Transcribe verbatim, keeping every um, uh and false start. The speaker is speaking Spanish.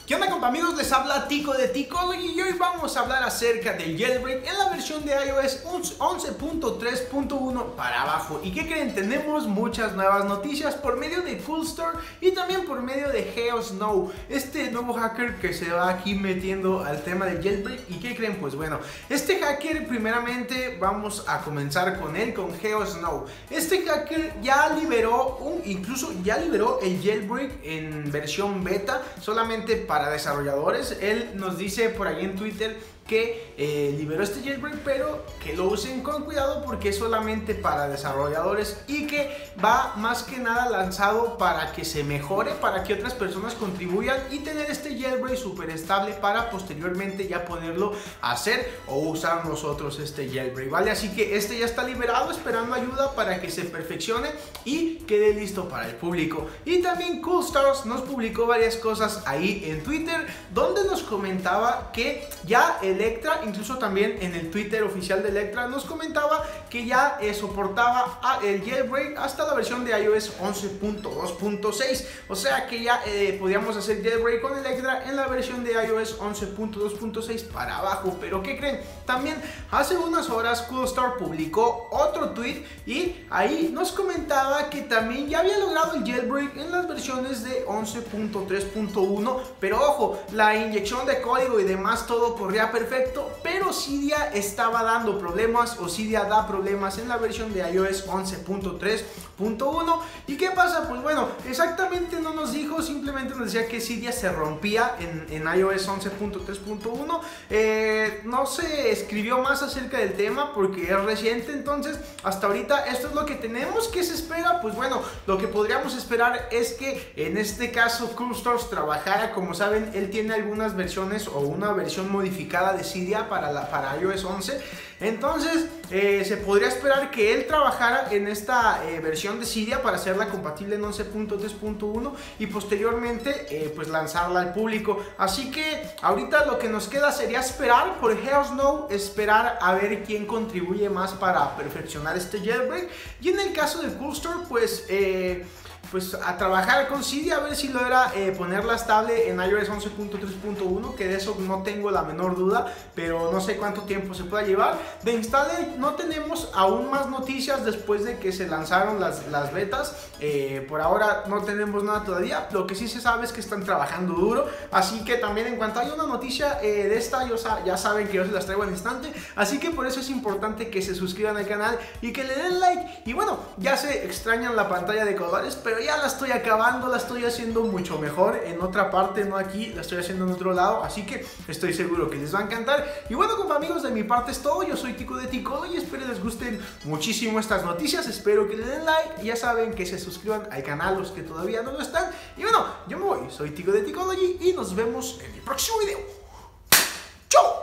¿Qué onda, compa amigos? Les habla Tico de Ticology y hoy vamos a hablar acerca del jailbreak en la versión de iOS once punto tres punto uno para abajo. ¿Y qué creen? Tenemos muchas nuevas noticias por medio de Coolstore y también por medio de GeoSnow, este nuevo hacker que se va aquí metiendo al tema del jailbreak. ¿Y qué creen? Pues bueno, este hacker primeramente vamos a comenzar con él, con GeoSnow. Este hacker ya liberó, un, incluso ya liberó el jailbreak en versión beta, solamente para para desarrolladores. Él nos dice por ahí en Twitter que eh, liberó este jailbreak, pero que lo usen con cuidado porque es solamente para desarrolladores y que va más que nada lanzado para que se mejore, para que otras personas contribuyan y tener este jailbreak súper estable para posteriormente ya poderlo hacer o usar nosotros este jailbreak, ¿vale? Así que este ya está liberado, esperando ayuda para que se perfeccione y quede listo para el público. Y también Coolstars nos publicó varias cosas ahí en Twitter, donde nos comentaba que ya el Electra, incluso también en el Twitter oficial de Electra, nos comentaba que ya eh, soportaba el jailbreak hasta la versión de iOS once punto dos punto seis, o sea que ya eh, podíamos hacer jailbreak con Electra en la versión de iOS once punto dos punto seis para abajo. Pero ¿qué creen? También hace unas horas Coolstore publicó otro tweet y ahí nos comentaba que también ya había logrado el jailbreak en las versiones de once punto tres punto uno, pero ojo, la inyección de código y demás todo corría perfecto perfecto, pero Cydia estaba dando problemas, o Cydia da problemas en la versión de iOS once punto tres punto uno. ¿Y qué pasa? Pues bueno, exactamente no nos dijo, simplemente nos decía que Cydia se rompía en, en iOS once punto tres punto uno. eh, no se escribió más acerca del tema porque es reciente, entonces hasta ahorita esto es lo que tenemos. ¿Qué se espera? Pues bueno, lo que podríamos esperar es que en este caso Coolstore trabajara, como saben, él tiene algunas versiones o una versión modificada de Cydia para, la, para iOS once, entonces eh, se podría esperar que él trabajara en esta eh, versión de Cydia para hacerla compatible en once punto tres punto uno y posteriormente eh, pues lanzarla al público. Así que ahorita lo que nos queda sería esperar por GeoSnow, esperar a ver quién contribuye más para perfeccionar este jailbreak, y en el caso de Coolstore pues eh, pues a trabajar con Cydia, a ver si logra eh, ponerla estable en iOS once punto tres punto uno, que de eso no tengo la menor duda, pero no sé cuánto tiempo se pueda llevar. De Installer no tenemos aún más noticias después de que se lanzaron las, las betas. Eh, por ahora no tenemos nada todavía. Lo que sí se sabe es que están trabajando duro, así que también en cuanto haya una noticia eh, de esta, yo, ya saben que yo se las traigo al instante, así que por eso es importante que se suscriban al canal y que le den like. Y bueno, ya se extrañan la pantalla de colores, pero ya la estoy acabando, la estoy haciendo mucho mejor en otra parte, no aquí, la estoy haciendo en otro lado, así que estoy seguro que les va a encantar. Y bueno, compa amigos, de mi parte es todo. Yo soy Tico de Ticology y espero les gusten muchísimo estas noticias, espero que le den like y ya saben que se suscriban al canal los que todavía no lo están. Y bueno, yo me voy, soy Tico de Ticology y nos vemos en mi próximo video. ¡Chao!